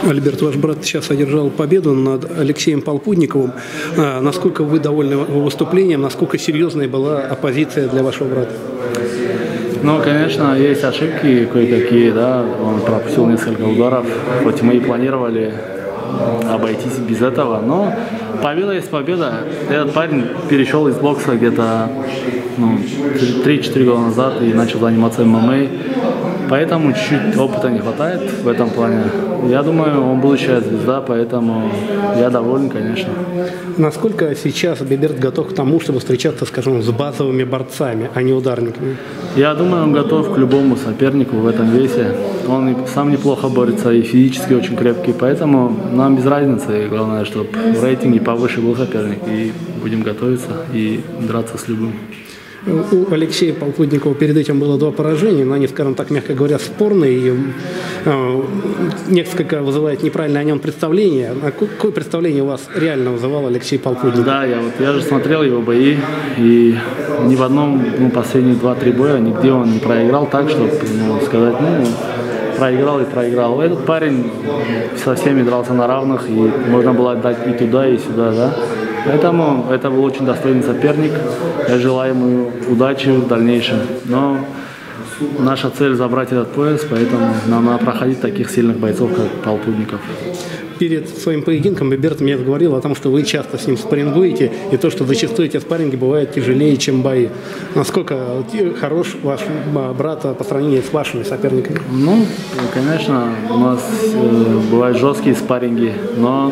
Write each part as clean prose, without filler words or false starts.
Альберт, ваш брат сейчас одержал победу над Алексеем Полпудниковым. Насколько вы довольны его выступлением? Насколько серьезной была оппозиция для вашего брата? Ну, конечно, есть ошибки кое-какие, да. Он пропустил несколько ударов, хоть мы и планировали обойтись без этого, но победа есть победа. Этот парень перешел из бокса где-то 3-4 года назад и начал заниматься ММА, поэтому чуть-чуть опыта не хватает в этом плане. Я думаю, он будущая звезда, поэтому я доволен, конечно. Насколько сейчас Биберт готов к тому, чтобы встречаться, скажем, с базовыми борцами, а не ударниками? Я думаю, он готов к любому сопернику в этом весе. Он и сам неплохо борется, и физически очень крепкий, поэтому нам без разницы. Главное, чтобы в рейтинге повыше был соперник, и будем готовиться и драться с любым. У Алексея Полпудникова перед этим было 2 поражения, но они, скажем так, мягко говоря, спорные, и несколько вызывает неправильное о нем представление. А какое представление у вас реально вызывал Алексей Полпудников? Да, я же смотрел его бои, и ни в одном, последние 2-3 боя, нигде он не проиграл так, чтобы сказать, проиграл и проиграл. Этот парень со всеми дрался на равных, и можно было отдать и туда, и сюда, да. Поэтому это был очень достойный соперник. Я желаю ему удачи в дальнейшем. Но наша цель забрать этот пояс, поэтому нам надо проходить таких сильных бойцов, как Полпудников. Перед своим поединком Биберт мне говорил о том, что вы часто с ним спаррингуете, и то, что зачастую эти спарринги бывают тяжелее, чем бои. Насколько хорош ваш брат по сравнению с вашими соперниками? Ну, конечно, у нас бывают жесткие спарринги, но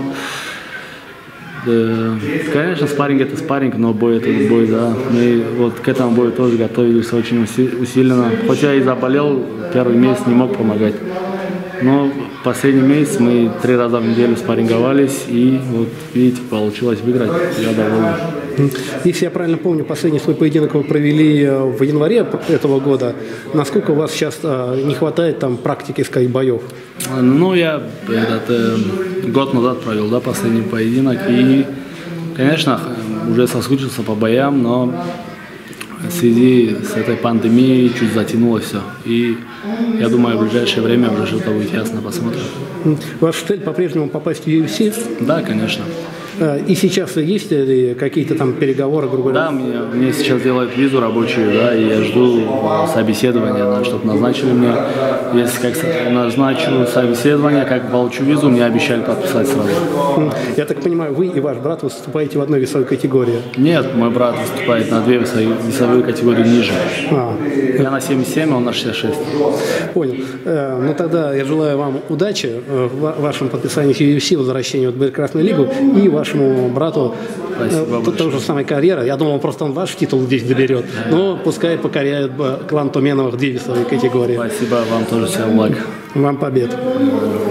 конечно, спарринг это спарринг, но бой это бой, да. Мы вот к этому бою тоже готовились очень усиленно. Хотя и заболел, первый месяц не мог помогать. Но последний месяц мы 3 раза в неделю спарринговались, и вот видите, получилось выиграть. Я доволен. Если я правильно помню, последний свой поединок вы провели в январе этого года. Насколько у вас сейчас не хватает там практики, сказать, боев? Ну, я год назад провел, да, последний поединок, и, конечно, уже соскучился по боям, но в связи с этой пандемией чуть затянулось все. И я думаю, в ближайшее время уже что-то будет ясно, посмотрим. Ваша цель по-прежнему попасть в UFC? Да, конечно. И сейчас есть ли какие-то там переговоры, грубо говоря? Да, мне сейчас делают визу рабочую, да, и я жду собеседования, да, чтобы назначили мне. Если как назначу собеседование, как получу визу, мне обещали подписать сразу. Я так понимаю, вы и ваш брат выступаете в одной весовой категории? Нет, мой брат выступает на 2 весовые категории ниже. Я на 77, а он на 66. Понял. Ну тогда я желаю вам удачи в вашем подписании в UFC, возвращении в Красную Лигу, и вашему брату тоже самая карьера. Я думал, просто он ваш титул здесь доберет. Но пускай покоряет клан Туменовых 2 весовые категории. Спасибо, вам тоже всем благ. Вам побед.